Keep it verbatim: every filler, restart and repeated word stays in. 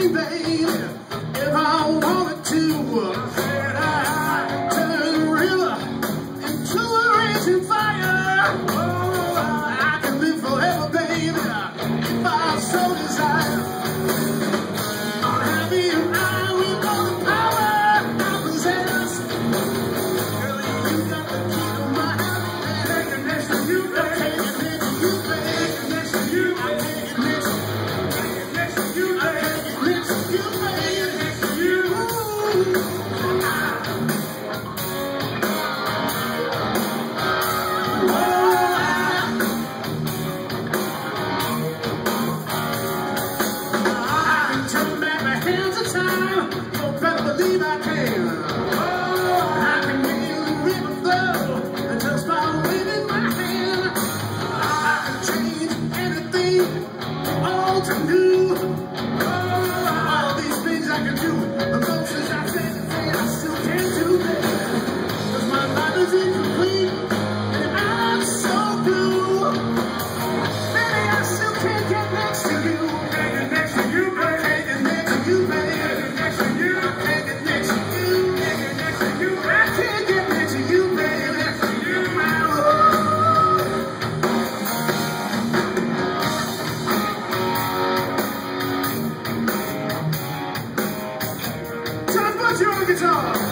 me, baby, if I wanted to. Turn a river into a raging fire. Oh, I can live forever, baby, if I so desire. On happy and I, we know the power I possess. Girl, you got the key to my happiness. Take it next to you, baby. Take it next to you, baby. Take it next to you, baby. Take it next to you, baby. Take it next to you, baby. Next to you. You better believe I can. Oh, I can make the river flow just by waving my hand. I can change anything, all to new. Oh, all these things I can do, the motions I said and say I still can't do that. 'Cause my life is incomplete and I'm so blue. Baby, I still can't get next to you. Get next to you, baby. Get next to you, baby. Your guitar.